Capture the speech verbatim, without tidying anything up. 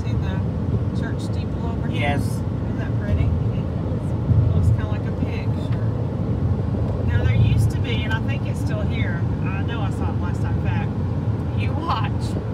see the church steeple over here? Yes. Isn't that pretty? It looks kind of like a pig. Sure. Now there used to be, and I think it's still here. I know I saw it last time back. You watch.